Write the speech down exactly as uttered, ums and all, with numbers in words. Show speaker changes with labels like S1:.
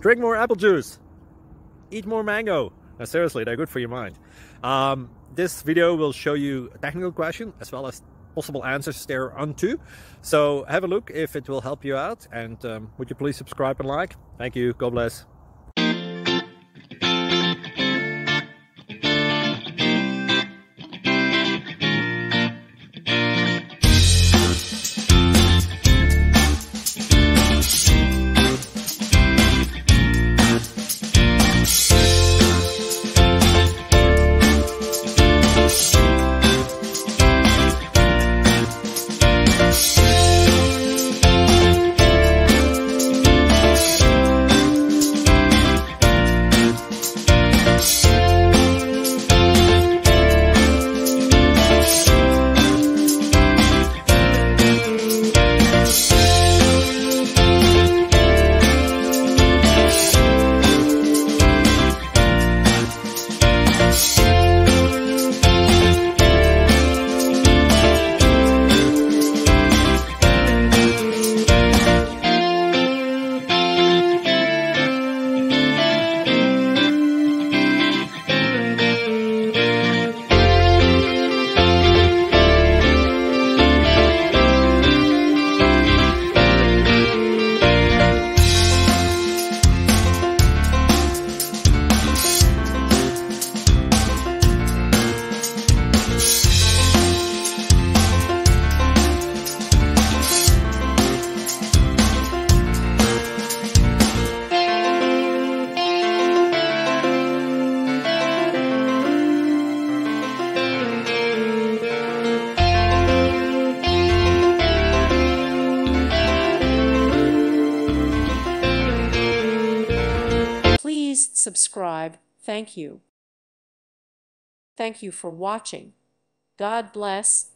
S1: Drink more apple juice. Eat more mango. No, seriously, they're good for your mind. Um, this video will show you a technical question as well as possible answers thereunto. So have a look if it will help you out. And um, would you please subscribe and like? Thank you. God bless.
S2: Please subscribe. Thank you. Thank you for watching. God bless.